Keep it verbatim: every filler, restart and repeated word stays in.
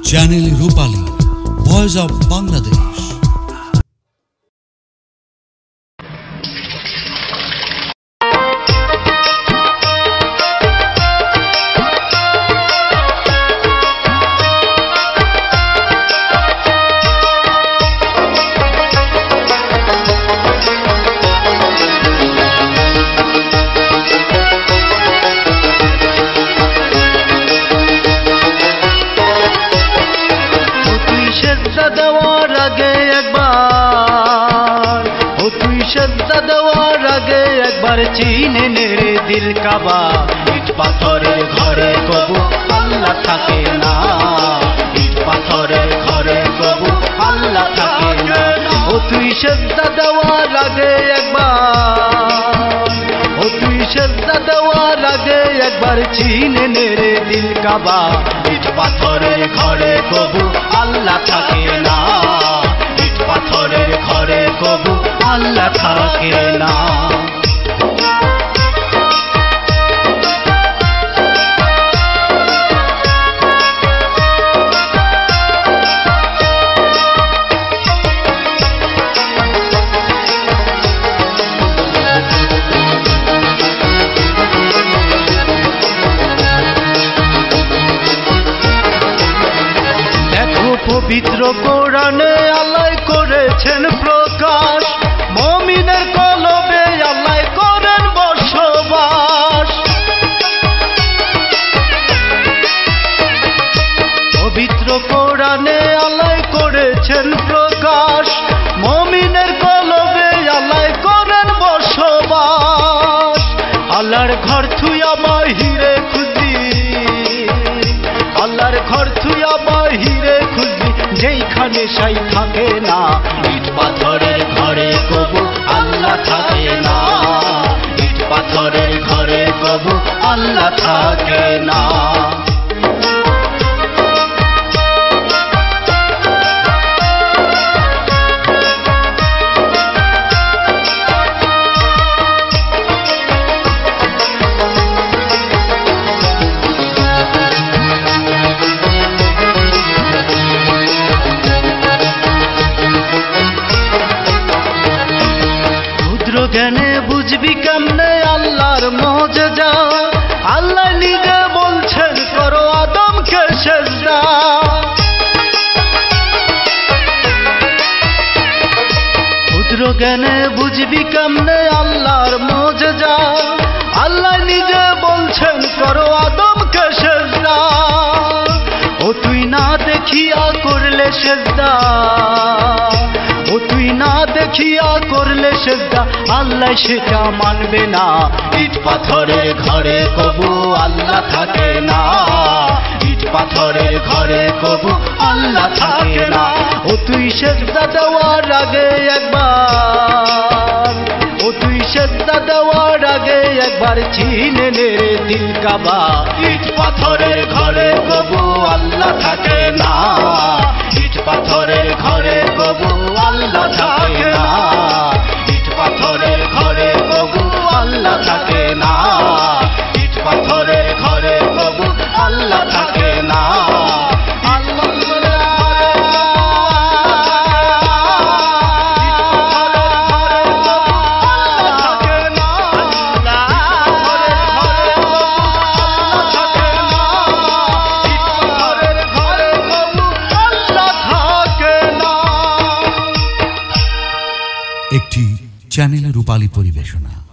Channel Rupali, voice of Bangladesh. দেওয়ার আগে একবার ও তুই সেজদা দেওয়ার আগে একবার চিনে নে রে দিল কাবা। ইট পাথরের ঘরে কবু আল্লাহ থাকে না, ইট পাথরের ঘরে কবু আল্লাহ থাকে না। ও তুই সেজদা দেওয়ার আগে একবার ও তুই সেজদা দেওয়ার আগে একবার চিনে নে রে দিল কাবা। ইট পাথরের ঘরে কবু আল্লাহ থাকে না, ইট পাথরের ঘরে কবু আল্লাহ থাকে না। পবিত্র কোরআনে আল্লাহ করেছেন প্রকাশ, মুমিনের কলবে আল্লাহ করেন বসবাস। পবিত্র কোরআনে আল্লাহ করেছেন প্রকাশ, মুমিনের কলবে আল্লাহ করেন বসবাস। আল্লাহর ঘর থুইয়া বাহিরে খুঁজি, আল্লাহর ঘর থুইয়া বাহিরে খুঁজি, যেইখানে সাই থাকে না। ইট পাথরের ঘরে কবু আল্লাহ থাকে না, ইট পাথরের ঘরে কবু আল্লাহ থাকে না। জ্ঞানে বুঝবি কেমনে আল্লাহর মুজিজা, আল্লাহ নিজে বলছেন করো আদমকে সেজদা। ক্ষুদ্র জ্ঞানে বুঝবি কেমনে আল্লাহর মুজিজা, আল্লাহ নিজে বলছেন করো আদমকে সেজদা। ও তুই না দেখিয়া করলে সেজদা, ও তুই না দেখিয়া করলে সেজদা, আল্লাহ সেটা মানবে না। ইট পাথরের ঘরে কবু আল্লাহ থাকে না, ইট পাথরের ঘরে কবু আল্লাহ থাকে না। ও তুই সেজদা দেওয়ার আগে একবার ও তুই সেজদা দেওয়ার আগে একবার চিনে নে রে দিল কাবা। ইট পাথরের ঘরে কবু আল্লাহ থাকে না, ইট পাথরের ঘরে কবু আল্লাহ থাকে না, ইট পাথরের ঘরে কবু আল্লাহ থাকে না, ইট পাথরের ঘরে কবু আল্লাহ থাকে না। একটি চ্যানেল রূপালী পরিবেশনা।